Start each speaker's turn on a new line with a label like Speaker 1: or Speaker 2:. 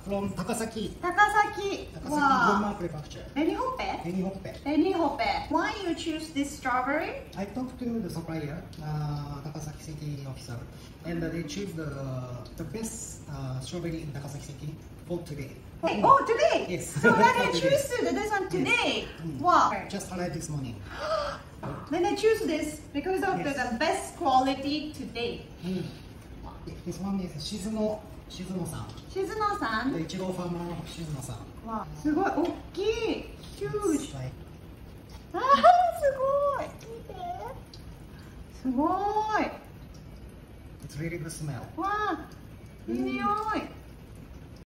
Speaker 1: from Takasaki.
Speaker 2: Takasaki.
Speaker 1: Gunma Prefecture.
Speaker 2: Benihoppe.
Speaker 1: Benihoppe.
Speaker 2: Benihoppe. Why you choose this strawberry?
Speaker 1: I talked to the supplier, Takasaki City officer, and they choose the best strawberry in Takasaki City for today.
Speaker 2: Hey, oh, today?
Speaker 1: Yes.
Speaker 2: So when they choose this one today?
Speaker 1: Yes.
Speaker 2: Wow.
Speaker 1: Just arrived this morning.
Speaker 2: Then they choose this because of the best quality today.
Speaker 1: This one is Shizuno-san.
Speaker 2: Shizuno-san.
Speaker 1: The Ichigo farmer Shizuno-san.
Speaker 2: Wow. すごい大きい。Huge.
Speaker 1: はい。
Speaker 2: あー、すごい。見て。すごい。
Speaker 1: It's really good smell.
Speaker 2: わあ、いい匂い。